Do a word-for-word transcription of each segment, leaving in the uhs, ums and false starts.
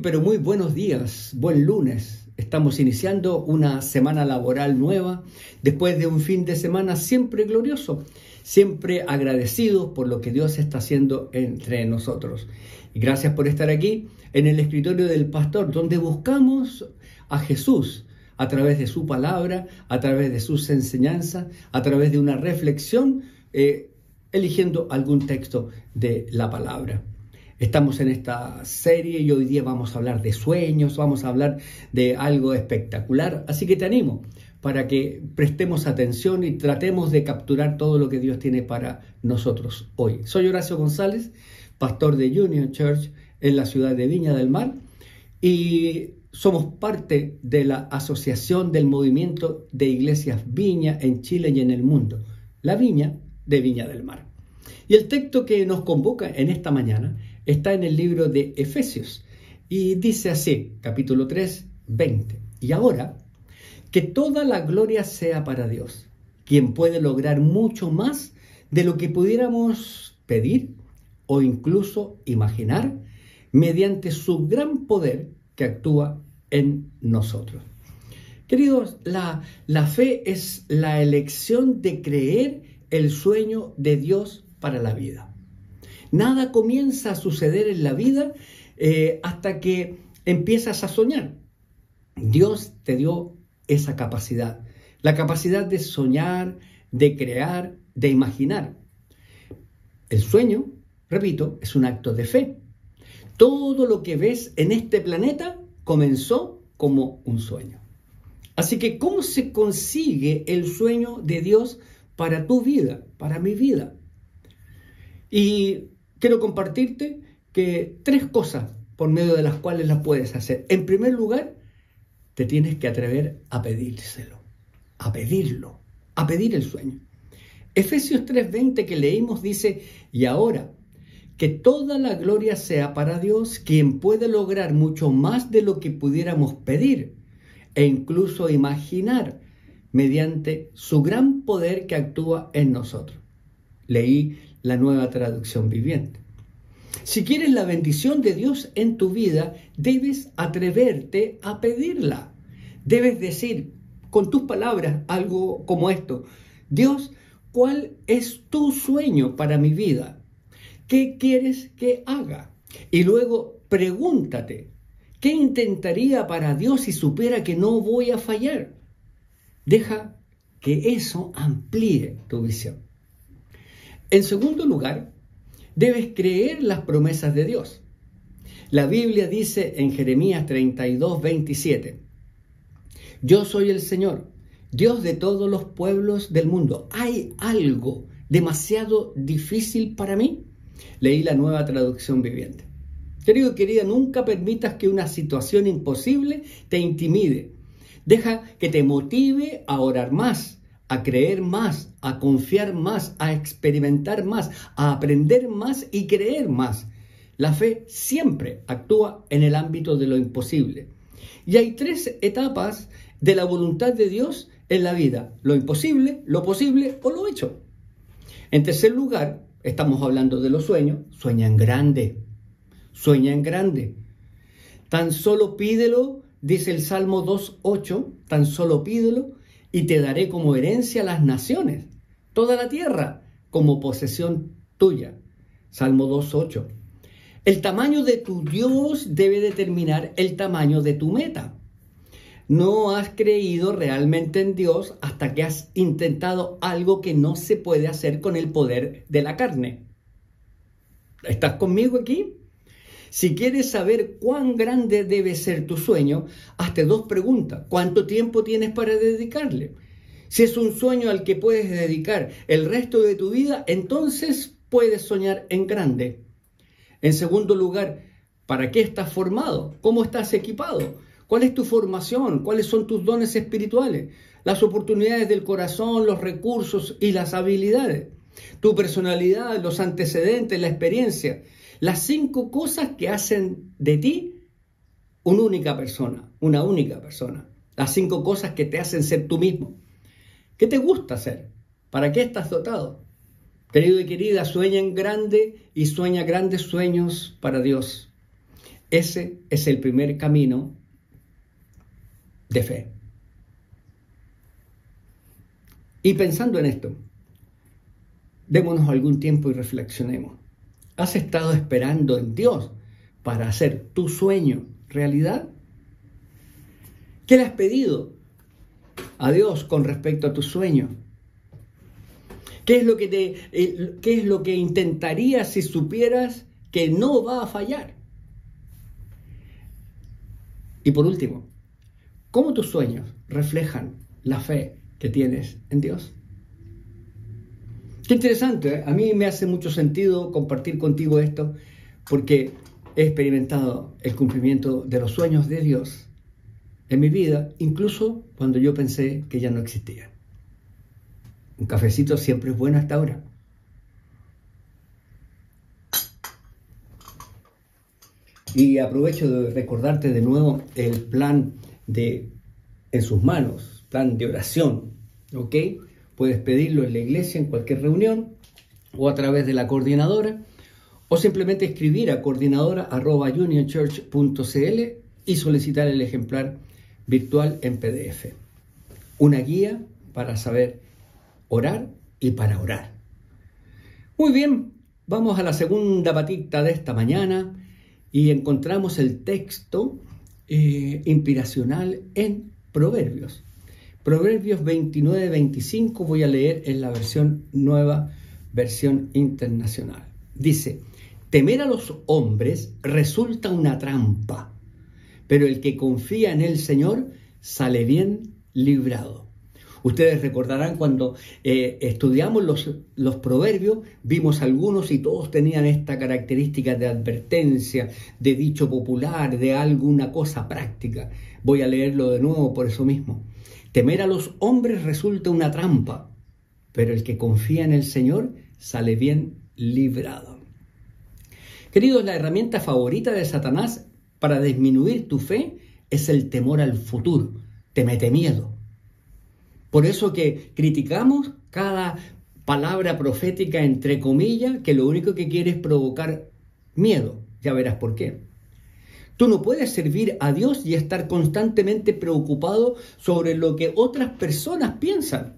pero muy buenos días, buen lunes. Estamos iniciando una semana laboral nueva, después de un fin de semana siempre glorioso, siempre agradecidos por lo que Dios está haciendo entre nosotros. Y gracias por estar aquí en el escritorio del pastor, donde buscamos a Jesús a través de su palabra, a través de sus enseñanzas, a través de una reflexión, eh, eligiendo algún texto de la palabra. Estamos en esta serie y hoy día vamos a hablar de sueños, vamos a hablar de algo espectacular. Así que te animo para que prestemos atención y tratemos de capturar todo lo que Dios tiene para nosotros hoy. Soy Horacio González, pastor de Union Church en la ciudad de Viña del Mar y somos parte de la Asociación del Movimiento de Iglesias Viña en Chile y en el mundo, la Viña de Viña del Mar. Y el texto que nos convoca en esta mañana está en el libro de Efesios y dice así, capítulo tres, veinte. Y ahora, que toda la gloria sea para Dios, quien puede lograr mucho más de lo que pudiéramos pedir o incluso imaginar mediante su gran poder que actúa en nosotros. Queridos, la, la fe es la elección de creer el sueño de Dios para la vida. Nada comienza a suceder en la vida eh, hasta que empiezas a soñar. Dios te dio esa capacidad, la capacidad de soñar, de crear, de imaginar. El sueño, repito, es un acto de fe. Todo lo que ves en este planeta comenzó como un sueño. Así que, ¿cómo se consigue el sueño de Dios para tu vida, para mi vida? Y quiero compartirte que tres cosas por medio de las cuales las puedes hacer. En primer lugar, te tienes que atrever a pedírselo, a pedirlo, a pedir el sueño. Efesios tres veinte que leímos dice, y ahora, que toda la gloria sea para Dios, quien puede lograr mucho más de lo que pudiéramos pedir e incluso imaginar mediante su gran poder que actúa en nosotros. Leí la Nueva Traducción Viviente. Si quieres la bendición de Dios en tu vida, debes atreverte a pedirla. Debes decir con tus palabras algo como esto: Dios, ¿cuál es tu sueño para mi vida? ¿Qué quieres que haga? Y luego pregúntate, ¿qué intentaría para Dios si supiera que no voy a fallar? Deja que eso amplíe tu visión. En segundo lugar, debes creer las promesas de Dios. La Biblia dice en Jeremías treinta y dos, veintisiete, yo soy el Señor, Dios de todos los pueblos del mundo. ¿Hay algo demasiado difícil para mí? Leí la Nueva Traducción Viviente. Querido y querida, nunca permitas que una situación imposible te intimide. Deja que te motive a orar más, a creer más, a confiar más, a experimentar más, a aprender más y creer más. La fe siempre actúa en el ámbito de lo imposible. Y hay tres etapas de la voluntad de Dios en la vida: lo imposible, lo posible o lo hecho. En tercer lugar, estamos hablando de los sueños. Sueña en grande, sueña en grande. Tan solo pídelo, dice el Salmo dos, ocho, tan solo pídelo y te daré como herencia las naciones, toda la tierra como posesión tuya. Salmo dos, ocho. El tamaño de tu Dios debe determinar el tamaño de tu meta. No has creído realmente en Dios hasta que has intentado algo que no se puede hacer con el poder de la carne. ¿Estás conmigo aquí? Si quieres saber cuán grande debe ser tu sueño, hazte dos preguntas. ¿Cuánto tiempo tienes para dedicarle? Si es un sueño al que puedes dedicar el resto de tu vida, entonces puedes soñar en grande. En segundo lugar, ¿para qué estás formado? ¿Cómo estás equipado? ¿Cuál es tu formación? ¿Cuáles son tus dones espirituales? Las oportunidades del corazón, los recursos y las habilidades. Tu personalidad, los antecedentes, la experiencia. Las cinco cosas que hacen de ti una única persona, una única persona. Las cinco cosas que te hacen ser tú mismo. ¿Qué te gusta hacer? ¿Para qué estás dotado? Querido y querida, sueña en grande y sueña grandes sueños para Dios. Ese es el primer camino de fe. Y pensando en esto, démonos algún tiempo y reflexionemos. ¿Has estado esperando en Dios para hacer tu sueño realidad? ¿Qué le has pedido a Dios con respecto a tu sueño? ¿Qué es lo que te, eh, qué es lo que intentarías si supieras que no va a fallar? Y por último, ¿cómo tus sueños reflejan la fe que tienes en Dios? Qué interesante, ¿eh? A mí me hace mucho sentido compartir contigo esto porque he experimentado el cumplimiento de los sueños de Dios en mi vida, incluso cuando yo pensé que ya no existían. Un cafecito siempre es bueno hasta ahora. Y aprovecho de recordarte de nuevo el plan de En sus manos, plan de oración, ¿ok? Puedes pedirlo en la iglesia, en cualquier reunión, o a través de la coordinadora, o simplemente escribir a coordinadora arroba unionchurch punto cl y solicitar el ejemplar virtual en P D F. Una guía para saber orar y para orar. Muy bien, vamos a la segunda patita de esta mañana y encontramos el texto eh, inspiracional en Proverbios. Proverbios veintinueve veinticinco, voy a leer en la versión nueva, versión internacional. Dice: temer a los hombres resulta una trampa, pero el que confía en el Señor sale bien librado. Ustedes recordarán cuando eh, estudiamos los, los proverbios, vimos algunos y todos tenían esta característica de advertencia, de dicho popular, de alguna cosa práctica. Voy a leerlo de nuevo por eso mismo. Temer a los hombres resulta una trampa, pero el que confía en el Señor sale bien librado. Queridos, la herramienta favorita de Satanás para disminuir tu fe es el temor al futuro. Te mete miedo. Por eso que criticamos cada palabra profética entre comillas, que lo único que quiere es provocar miedo. Ya verás por qué. Tú no puedes servir a Dios y estar constantemente preocupado sobre lo que otras personas piensan.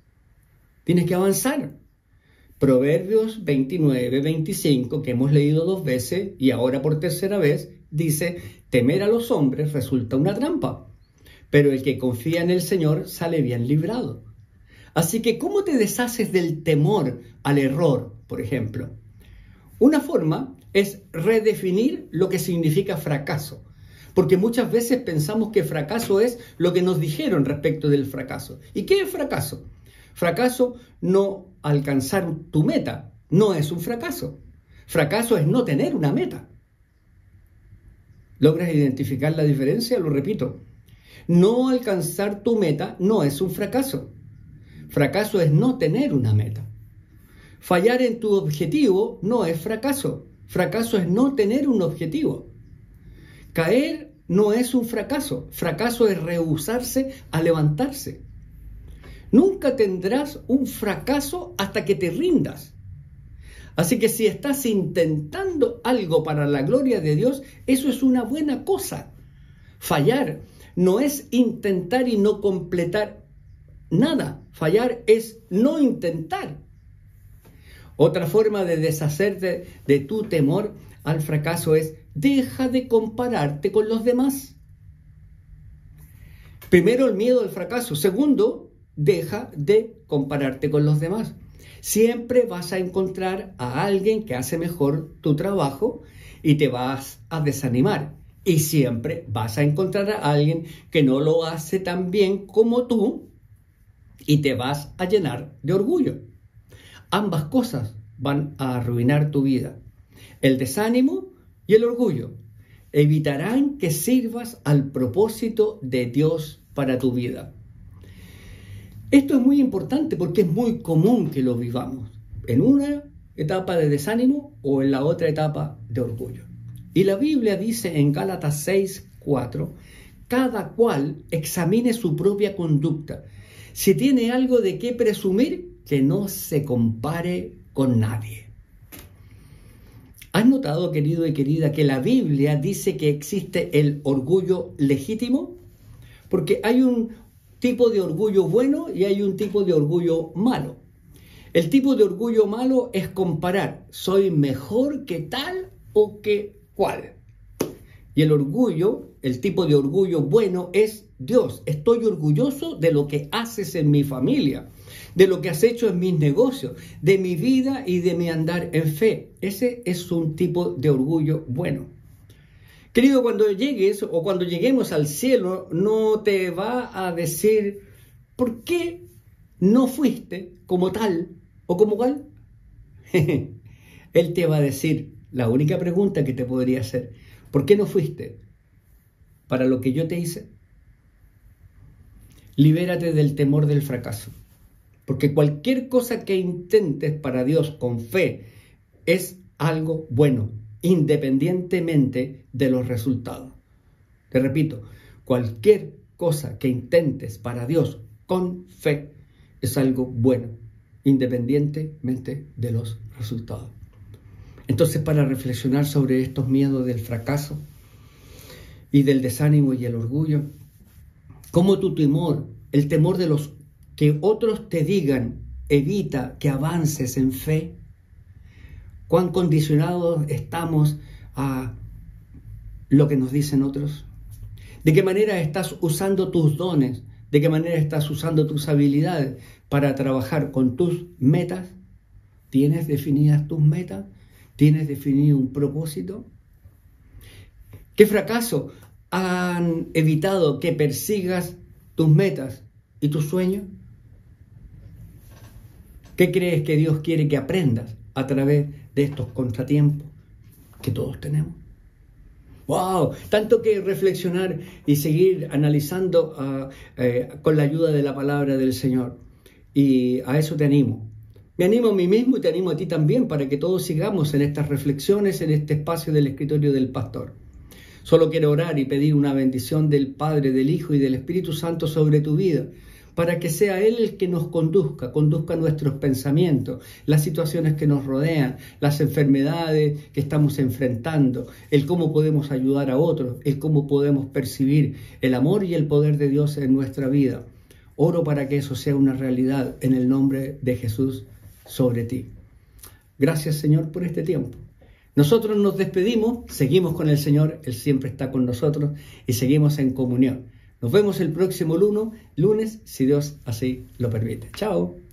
Tienes que avanzar. Proverbios veintinueve veinticinco, que hemos leído dos veces y ahora por tercera vez, dice: temer a los hombres resulta una trampa, pero el que confía en el Señor sale bien librado. Así que, ¿cómo te deshaces del temor al error, por ejemplo? Una forma es redefinir lo que significa fracaso, porque muchas veces pensamos que fracaso es lo que nos dijeron respecto del fracaso. ¿Y qué es fracaso? Fracaso, no alcanzar tu meta, no es un fracaso. Fracaso es no tener una meta. ¿Logras identificar la diferencia? Lo repito. No alcanzar tu meta no es un fracaso. Fracaso es no tener una meta. Fallar en tu objetivo no es fracaso. Fracaso es no tener un objetivo. Caer no es un fracaso. Fracaso es rehusarse a levantarse. Nunca tendrás un fracaso hasta que te rindas. Así que si estás intentando algo para la gloria de Dios, eso es una buena cosa. Fallar no es intentar y no completar nada. Fallar es no intentar. Otra forma de deshacerte de tu temor al fracaso es: deja de compararte con los demás. Primero, el miedo al fracaso. Segundo, deja de compararte con los demás. Siempre vas a encontrar a alguien que hace mejor tu trabajo y te vas a desanimar. Y siempre vas a encontrar a alguien que no lo hace tan bien como tú y te vas a llenar de orgullo. Ambas cosas van a arruinar tu vida. El desánimo y el orgullo evitarán que sirvas al propósito de Dios para tu vida. Esto es muy importante porque es muy común que lo vivamos en una etapa de desánimo o en la otra etapa de orgullo. Y la Biblia dice en Gálatas seis cuatro: cada cual examine su propia conducta. Si tiene algo de qué presumir, que no se compare con nadie. ¿Has notado, querido y querida, que la Biblia dice que existe el orgullo legítimo? Porque hay un tipo de orgullo bueno y hay un tipo de orgullo malo. El tipo de orgullo malo es comparar, soy mejor que tal o que cual. Y el orgullo, el tipo de orgullo bueno es, Dios, estoy orgulloso de lo que haces en mi familia, de lo que has hecho en mis negocios, de mi vida y de mi andar en fe. Ese es un tipo de orgullo bueno. Querido, cuando llegues o cuando lleguemos al cielo, no te va a decir, ¿por qué no fuiste como tal o como cual? Él te va a decir, la única pregunta que te podría hacer, ¿por qué no fuiste para lo que yo te hice? Libérate del temor del fracaso, porque cualquier cosa que intentes para Dios con fe es algo bueno, independientemente de los resultados. Te repito, cualquier cosa que intentes para Dios con fe es algo bueno, independientemente de los resultados. Entonces, para reflexionar sobre estos miedos del fracaso y del desánimo y el orgullo, cómo tu temor, el temor de los que otros te digan, evita que avances en fe, cuán condicionados estamos a lo que nos dicen otros, de qué manera estás usando tus dones, de qué manera estás usando tus habilidades para trabajar con tus metas. ¿Tienes definidas tus metas? ¿Tienes definido un propósito? ¿Qué fracaso han evitado que persigas tus metas y tus sueños? ¿Qué crees que Dios quiere que aprendas a través de estos contratiempos que todos tenemos? ¡Wow! Tanto que reflexionar y seguir analizando uh, eh, con la ayuda de la palabra del Señor. Y a eso te animo. Me animo a mí mismo y te animo a ti también para que todos sigamos en estas reflexiones, en este espacio del escritorio del pastor. Solo quiero orar y pedir una bendición del Padre, del Hijo y del Espíritu Santo sobre tu vida, para que sea Él el que nos conduzca, conduzca nuestros pensamientos, las situaciones que nos rodean, las enfermedades que estamos enfrentando, el cómo podemos ayudar a otros, el cómo podemos percibir el amor y el poder de Dios en nuestra vida. Oro para que eso sea una realidad en el nombre de Jesús sobre ti. Gracias, Señor, por este tiempo. Nosotros nos despedimos, seguimos con el Señor, Él siempre está con nosotros y seguimos en comunión. Nos vemos el próximo lunes, lunes, si Dios así lo permite. Chao.